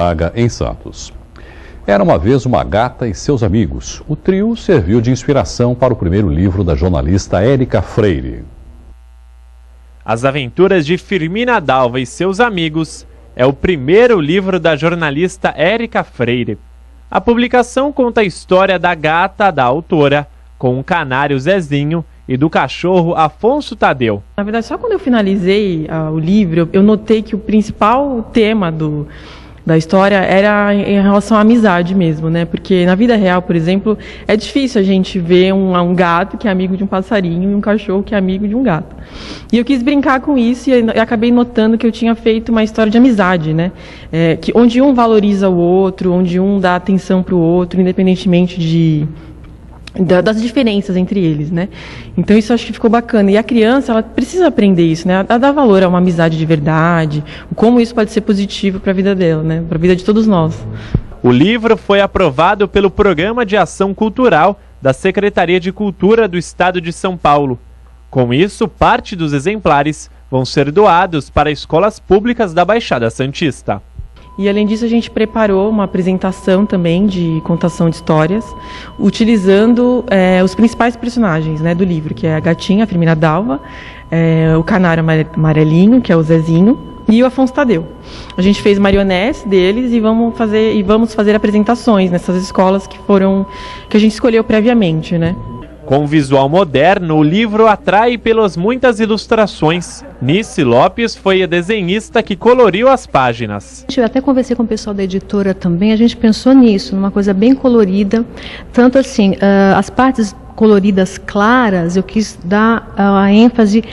Em Santos. Era uma vez uma gata e seus amigos. O trio serviu de inspiração para o primeiro livro da jornalista Érica Freire. As Aventuras de Firmina Dalva e Seus Amigos é o primeiro livro da jornalista Érica Freire. A publicação conta a história da gata da autora, com o canário Zezinho e do cachorro Afonso Tadeu. Na verdade, só quando eu finalizei o livro, eu notei que o principal tema da história era em relação à amizade mesmo, né? Porque na vida real, por exemplo, é difícil a gente ver um gato que é amigo de um passarinho e um cachorro que é amigo de um gato. E eu quis brincar com isso e acabei notando que eu tinha feito uma história de amizade, né? Onde um valoriza o outro, onde um dá atenção para o outro, independentemente das diferenças entre eles, né? Então isso eu acho que ficou bacana. E a criança, ela precisa aprender isso, né? A dar valor a uma amizade de verdade, como isso pode ser positivo para a vida dela, né? Para a vida de todos nós. O livro foi aprovado pelo Programa de Ação Cultural da Secretaria de Cultura do Estado de São Paulo. Com isso, parte dos exemplares vão ser doados para escolas públicas da Baixada Santista. E além disso, a gente preparou uma apresentação também de contação de histórias, utilizando os principais personagens, né, do livro, que é a gatinha, a Firmina Dalva, o canário amarelinho, que é o Zezinho, e o Afonso Tadeu. A gente fez marionetes deles e vamos fazer apresentações nessas escolas que a gente escolheu previamente, né? Com visual moderno, o livro atrai pelas muitas ilustrações. Nice Lopes foi a desenhista que coloriu as páginas. Eu até conversei com o pessoal da editora também, a gente pensou nisso, numa coisa bem colorida. Tanto assim, as partes coloridas claras, eu quis dar a ênfase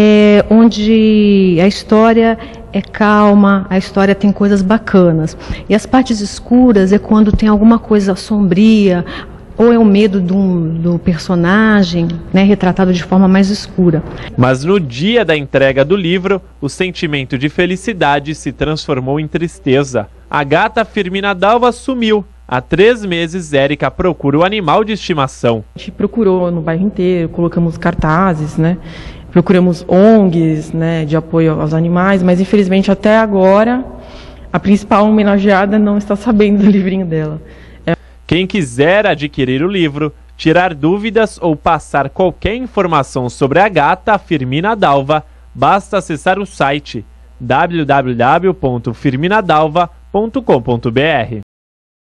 onde a história é calma, a história tem coisas bacanas. E as partes escuras é quando tem alguma coisa sombria, ou é o medo do personagem, né, retratado de forma mais escura. Mas no dia da entrega do livro, o sentimento de felicidade se transformou em tristeza. A gata Firmina Dalva sumiu. Há 3 meses, Érica procura o animal de estimação. A gente procurou no bairro inteiro, colocamos cartazes, né? Procuramos ONGs, né, de apoio aos animais, mas infelizmente até agora a principal homenageada não está sabendo do livrinho dela. Quem quiser adquirir o livro, tirar dúvidas ou passar qualquer informação sobre a gata Firmina Dalva, basta acessar o site www.firminadalva.com.br.